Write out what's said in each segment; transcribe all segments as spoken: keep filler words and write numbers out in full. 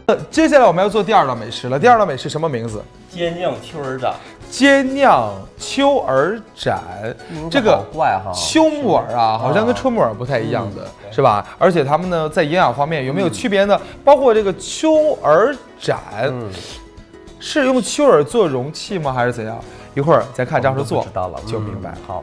呃，接下来我们要做第二道美食了。第二道美食什么名字？ 煎酿秋耳斩。 煎酿秋耳斩，这个怪哈， 秋木耳啊，好像跟春木耳不太一样的，嗯、是吧？而且它们呢，在营养方面有没有区别呢？嗯、包括这个秋耳斩，嗯、是用秋耳做容器吗？还是怎样？一会儿咱看张叔做就明白。嗯、 好。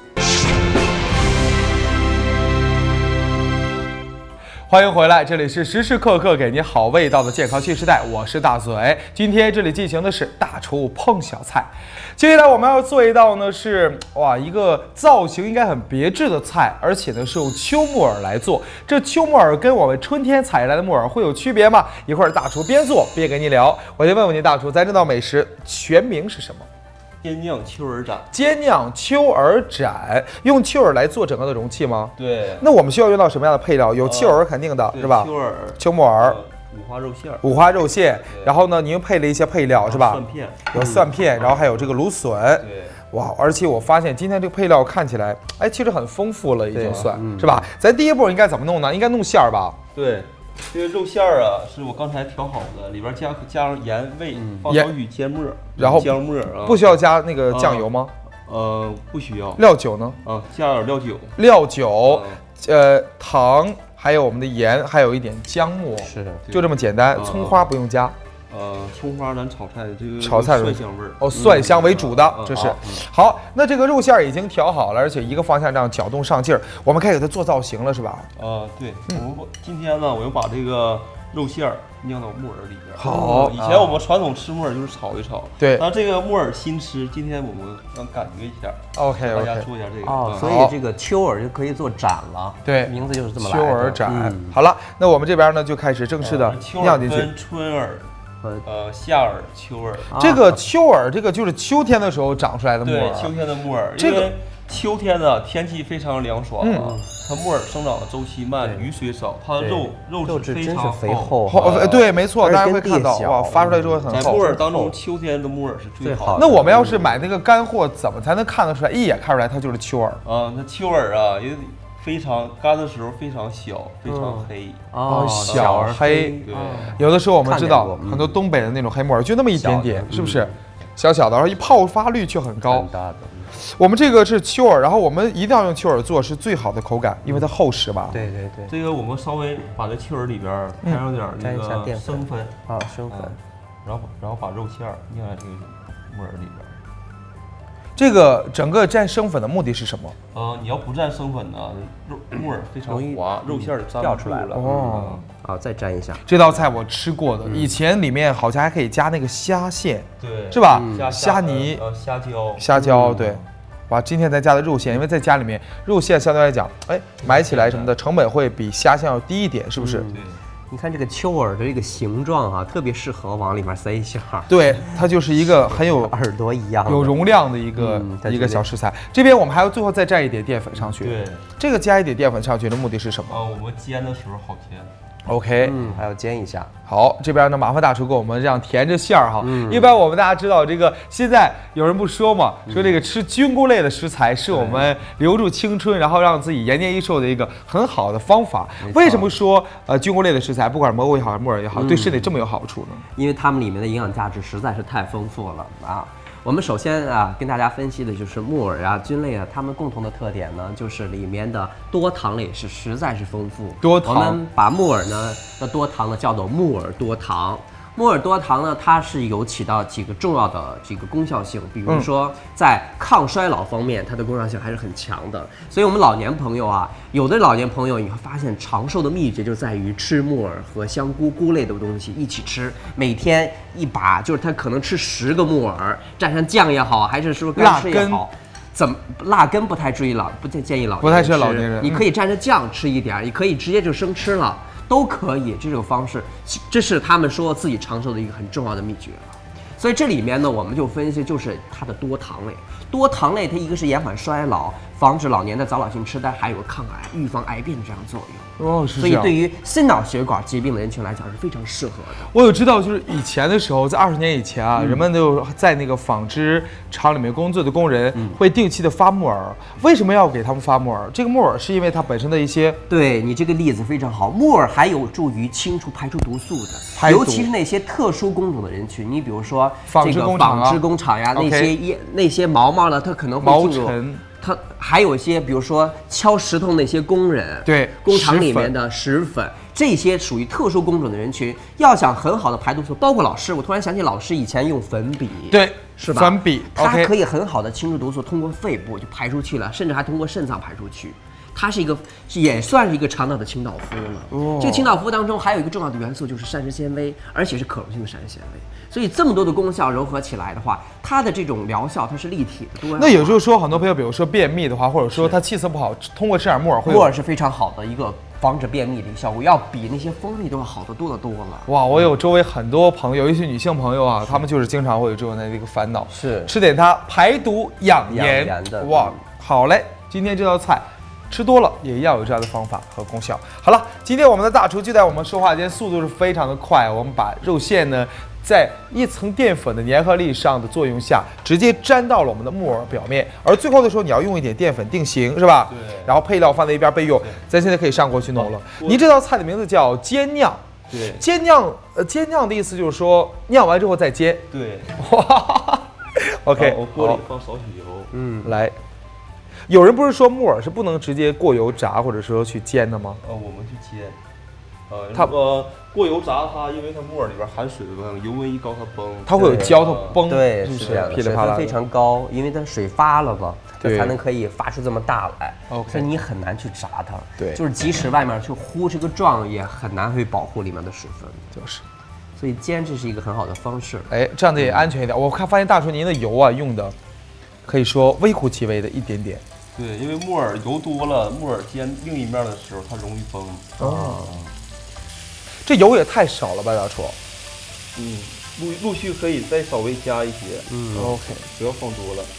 欢迎回来，这里是时时刻刻给您好味道的健康新时代，我是大嘴。今天这里进行的是大厨碰小菜。接下来我们要做一道呢是哇一个造型应该很别致的菜，而且呢是用秋木耳来做。这秋木耳跟我们春天采来的木耳会有区别吗？一会儿大厨边做边跟您聊。我先问问您，大厨，咱这道美食全名是什么？ 煎酿秋耳斩。 煎酿秋耳斩，用秋耳来做整个的容器吗？ 对。 那我们需要用到什么样的配料？有秋耳肯定的、呃、是吧？ 秋耳、 秋木耳、 五花肉馅、 五花肉馅。然后呢，您又配了一些配料是吧？ 蒜片， 有蒜片，然后还有这个芦笋。 对。 哇，而且我发现今天这个配料看起来，哎，其实很丰富了，已经算、嗯、是吧？咱第一步应该怎么弄呢？应该弄馅儿吧？ 对。这个肉馅儿啊，是我刚才调好的，里边加加上盐味，放少许芥末， 然后姜末啊， 不需要加那个酱油吗？ 啊、呃，不需要。 料酒呢？ 啊，加点料酒。料酒，呃，糖，还有我们的盐，还有一点姜末， 是， 就这么简单。葱花不用加。 呃，葱花咱炒菜这个炒菜蒜香味儿哦，蒜香为主的， 嗯、 这是、 嗯、 好。那这个肉馅已经调好了，而且一个方向这样搅动上劲儿，我们开始给它做造型了，是吧？ 啊、呃，对，嗯、我们今天呢，我又把这个肉馅酿到木耳里边。 好， 以前我们传统吃木耳就是炒一炒， 对。 但这个木耳新吃，今天我们让感觉一下 ，OK， 大家做一下这个。 哦，所以这个秋耳就可以做斩了， 对， 名字就是这么来的。秋耳斩，嗯、好了，那我们这边呢就开始正式的酿进去。 跟春耳。呃，夏耳、秋耳， 这个秋耳，这个就是秋天的时候长出来的木耳。 对，秋天的木耳， 这个秋天的天气非常凉爽啊，嗯、它木耳生长的周期慢，雨水少，它的肉肉质非常肥厚。 厚，对，没错，大家会看到哇，发出来之后很厚。 在木耳当中，秋天的木耳是最好的。 那我们要是买那个干货，怎么才能看得出来？一眼看出来它就是秋耳啊？那秋耳啊，也。非常干的时候非常小，非常黑哦，小而黑。 对， 有的时候我们知道很多东北的那种黑木耳就那么一点点，是不是？小小的，然后一泡发率却很高。 大的。 我们这个是秋耳，然后我们一定要用秋耳做是最好的口感，因为它厚实吧。 对对对。 这个我们稍微把这秋耳里边添上点那个生粉啊，生粉， 然后然后把肉馅酿在这个木耳里边。 这个整个蘸生粉的目的是什么？ 呃，你要不蘸生粉呢，肉木耳非常滑，肉馅就掉出来了。 哦， 好，再蘸一下。 这道菜我吃过的，以前里面好像还可以加那个虾馅， 对， 是吧？ 加虾泥、 呃虾胶、 虾胶，对。哇，今天咱加的肉馅，因为在家里面肉馅相对来讲，哎，买起来什么的成本会比虾馅要低一点，是不是？ 对。 你看这个秋耳的这个形状哈、啊，特别适合往里面塞馅儿。 对，它就是一个很有耳朵一样、 有容量的一个、嗯、一个小食材。这边我们还要最后再蘸一点淀粉上去。 对， 这个加一点淀粉上去的目的是什么？ 啊，我们煎的时候好煎。 OK， 嗯，还要煎一下。 好，这边呢，麻烦大厨给我们这样填着馅儿哈。 嗯、 一般我们大家知道，这个现在有人不说嘛，说这个吃菌菇类的食材是我们留住青春，然后让自己延年益寿的一个很好的方法。为什么说呃菌菇类的食材，不管蘑菇也好，木耳也好，嗯、对身体这么有好处呢？ 因为它们里面的营养价值实在是太丰富了啊。我们首先啊，跟大家分析的就是木耳啊、菌类啊，它们共同的特点呢，就是里面的多糖类是实在是丰富。 多糖， 我们把木耳呢的多糖呢叫做木耳多糖。木耳多糖呢，它是有起到几个重要的这个功效性，比如说在抗衰老方面，它的功效性还是很强的。所以，我们老年朋友啊，有的老年朋友你会发现，长寿的秘诀就在于吃木耳和香菇菇类的东西一起吃，每天一把，就是他可能吃十个木耳，蘸上酱也好，还是说干吃也好。怎么辣根不太注意老不建议老不太适合老年人， 你可以蘸着酱吃一点，你可以直接就生吃了。都可以，这种方式，这是他们说自己长寿的一个很重要的秘诀。所以这里面呢，我们就分析就是它的多糖类。多糖类它一个是延缓衰老， 防止老年的早老性痴呆，还有抗癌、预防癌变的这样作用。 哦，是这所以样。 对于心脑血管疾病的人群来讲是非常适合的。 我有知道，就是以前的时候，在二十年以前啊，嗯、人们就在那个纺织厂里面工作的工人、嗯、会定期的发木耳。为什么要给他们发木耳？这个木耳是因为它本身的一些…… 对你这个例子非常好，木耳还有助于清除排出毒素的，尤其是那些特殊工种的人群，你比如说这个纺织工厂呀，那些一那些毛毛呢，它可能会进入。它还有一些，比如说敲石头那些工人， 对， 工厂里面的石粉，这些属于特殊工种的人群，要想很好的排毒素，包括老师，我突然想起老师以前用粉笔， 对， 是吧？ 粉笔， 它可以很好的清除毒素，通过肺部就排出去了，甚至还通过肾脏排出去。它是一个，也算是一个肠道的清道夫了。哦，这个清道夫当中还有一个重要的元素就是膳食纤维，而且是可溶性的膳食纤维。所以这么多的功效糅合起来的话，它的这种疗效它是立体的多。 那也就是说，很多朋友，比如说便秘的话，或者说他气色不好，通过吃点木耳会。 木耳是非常好的一个防止便秘的一个效果，要比那些蜂蜜都要好得多得多了。 哇，我有周围很多朋友，尤其女性朋友啊，她们就是经常会有这种的一个烦恼， 是吃点它排毒养颜。 养颜的哇，好嘞，今天这道菜。吃多了也要有这样的方法和功效。好了，今天我们的大厨就在我们说话间速度是非常的快，我们把肉馅呢，在一层淀粉的粘合力上的作用下，直接粘到了我们的木耳表面。而最后的时候，你要用一点淀粉定型，是吧？ 对。 然后配料放在一边备用。咱现在可以上锅去弄了。您这道菜的名字叫煎酿。 对。 煎酿，呃，煎酿的意思就是说酿完之后再煎。 对。 哇。OK。 我锅里放少许油。 嗯。来。有人不是说木耳是不能直接过油炸或者说去煎的吗？ 呃，我们去煎。呃，它呃过油炸它，因为它木耳里边含水的关系，油温一高它崩， 它会有焦，它崩， 对， 是这样的， 噼里啪啦非常高，因为它水发了嘛，它才能可以发出这么大来。 OK， 所以你很难去炸它。 对， 就是即使外面去糊这个状，也很难会保护里面的水分。 就是， 所以煎这是一个很好的方式。 哎，这样的也安全一点。我看发现大厨您的油啊用的，可以说微乎其微的一点点。 对，因为木耳油多了，木耳煎另一面的时候它容易崩。 哦，这油也太少了吧，大厨？ 嗯，陆陆续可以再稍微加一些。 嗯 ，OK， 不要放多了，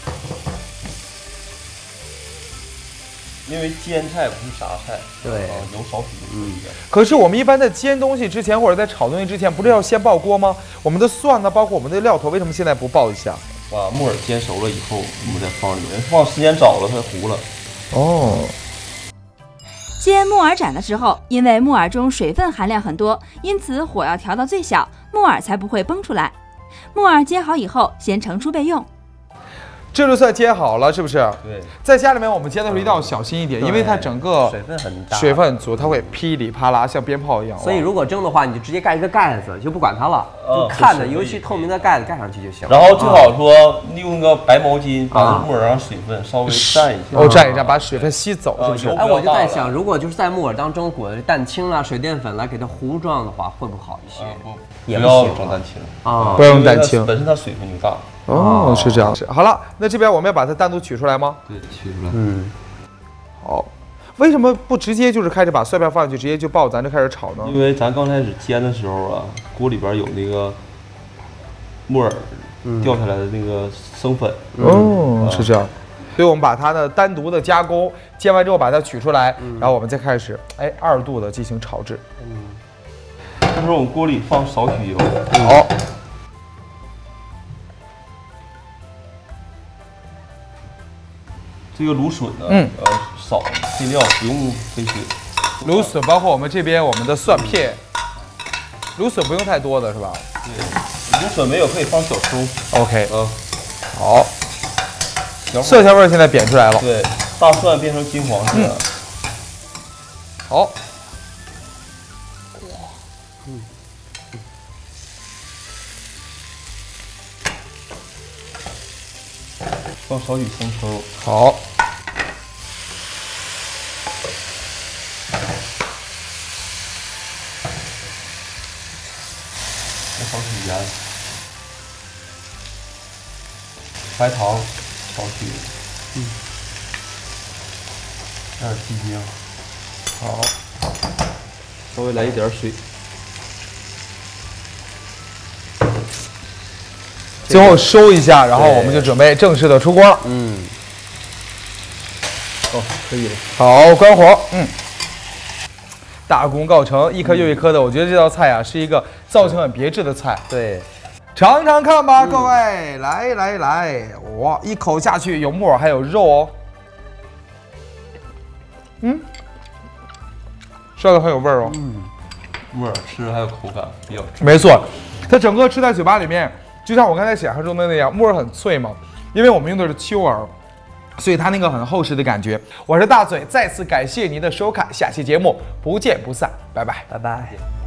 因为煎菜不是炸菜， 对， 啊，油少许就可以了。 可是我们一般在煎东西之前或者在炒东西之前，不是要先爆锅吗？我们的蒜呢，包括我们的料头，为什么现在不爆一下？ 把木耳煎熟了以后，我们再放里面，放时间早了它糊了。 哦。 煎木耳斩的时候，因为木耳中水分含量很多，因此火要调到最小，木耳才不会崩出来。木耳煎好以后，先盛出备用。 这就算煎好了，是不是？ 对， 在家里面我们煎的时候一定要小心一点，嗯、因为它整个水分很大， 水分很足，它会噼里啪啦像鞭炮一样。 所以如果蒸的话，你就直接盖一个盖子，就不管它了，就看着，尤其透明的盖子盖上去就行了。 然后最好说用个白毛巾把木耳上水分稍微蘸一下， 哦，蘸一下，把水分吸走，是不是？ 哎，我就在想，如果就是在木耳当中裹蛋清啦、水淀粉来给它糊状的话，会不会好一些？ 也不要装蛋清啊， 不要用蛋清， 本身它水分就大。 哦，是这样。是好了，那这边我们要把它单独取出来吗？ 对，取出来。 嗯， 好。为什么不直接就是开始把蒜片放进去，直接就爆，咱就开始炒呢？ 因为咱刚开始煎的时候啊，锅里边有那个木耳掉下来的那个生粉。 哦，是这样。所以我们把它呢单独的加工，煎完之后把它取出来，然后我们再开始哎二度的进行炒制。 嗯。这时候我们锅里放少许油。 好。 这个芦笋呢，嗯，呃，少，尽量不用飞水。 芦笋包括我们这边我们的蒜片，芦笋不用太多的是吧？ 对，芦笋没有可以放小葱。 OK， 嗯， 好，色香味现在煸出来了。 对，大蒜变成金黄色。嗯、 好。 嗯。 放少许葱抽。 好。 再少许盐。白糖少许。嗯。加点鸡精。 好。 稍微来一点水。 最后收一下，然后我们就准备正式的出锅了。 嗯。 可以了。 好，关火，嗯，大功告成，一颗又一颗的。我觉得这道菜啊是一个造型很别致的菜。 对， 尝尝看吧，各位，来来来，哇，一口下去有木耳还有肉哦。嗯，烧的很有味儿哦。 嗯， 木耳吃还有口感比较重。 没错，它整个吃在嘴巴里面，就像我刚才想象中的那样，木耳很脆嘛，因为我们用的是秋耳，所以它那个很厚实的感觉。我是大嘴，再次感谢您的收看，下期节目不见不散，拜拜， 拜拜。